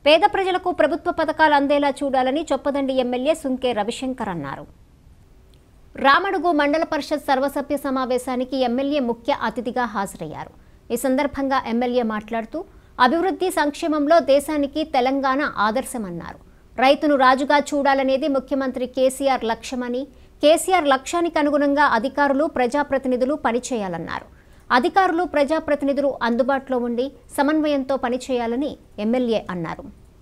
పేద ప్రజలకు ప్రభుత్వ పథకాలు అందేలా చూడాలని చొప్పదండి ఎమ్మెల్యే సుంకే రవిశంకర్ అన్నారు. రామడుగు మండల పరిషత్ సర్వసభ్య సమావేశానికి ఎమ్మెల్యే ముఖ్య అతిథిగా హాజరయ్యారు. ఈ సందర్భంగా ఎమ్మెల్యే మాట్లాడుతూ అభివృద్ధి సంక్షేమంలో దేశానికి తెలంగాణ ఆదర్శమన్నారు. రైతును రాజుగా చూడాలనేది ముఖ్యమంత్రి కేసీఆర్ లక్ష్యమని, కేసీఆర్ లక్ష్యానికి అనుగుణంగా అధికారులు ప్రజాప్రతినిధులు పనిచేయాలన్నారు. అధికారులు ప్రజాప్రతినిధులు అందుబాటులో ఉండి సమన్వయంతో పనిచేయాలని ఎమ్మెల్యే అన్నారు.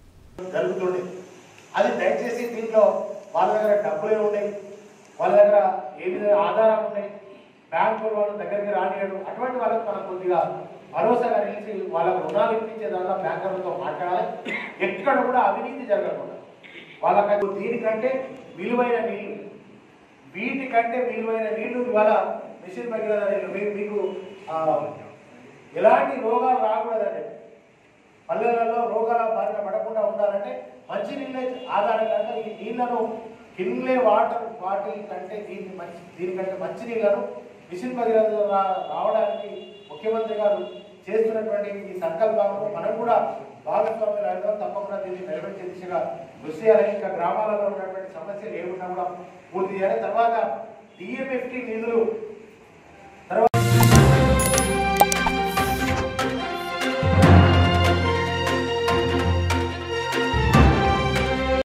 అది దయచేసి దీంట్లో వాళ్ళ దగ్గర డబ్బులే ఉన్నాయి, వాళ్ళ దగ్గర ఏ విధంగా ఆధారాలు ఉన్నాయి, బ్యాంకులు వాళ్ళ దగ్గరికి రానియడం, అటువంటి వాళ్ళకి మనం కొద్దిగా భరోసాగా నిలిచి వాళ్ళకు రుణాలు ఇప్పించే దానిలో బ్యాంకర్లతో మాట్లాడాలి. ఎక్కడ కూడా అవినీతి జరగకుండా వాళ్ళకు దీనికంటే విలువైన నీళ్లు, వీటికంటే విలువైన నీళ్లు ఇవాళ మిషన్ భగీరథ మీకు ఎలాంటి రోగాలు రాకూడదండి. పల్లెలలో రోగాల బారిన పడకుండా ఉండాలంటే మంచి నీళ్ళే ఆధారంగా ఈ నీళ్లను కిన్లే వాటర్ బాటిల్ కంటే దీనికంటే మంచి నీళ్లను మిషన్ భగీరథ రావడానికి ముఖ్యమంత్రి గారు చేస్తున్నటువంటి ఈ సంకల్పంలో మనం కూడా భాగస్వామ్యులు అడగడం తప్పకుండా దీన్ని నెరవేర్చే దిశగా కృషి చేయాలని, ఇంకా గ్రామాలలో ఉన్నటువంటి సమస్యలు ఏమున్నా కూడా పూర్తి చేయాలి. తర్వాత డిఎంఎఫ్టీ నిధులు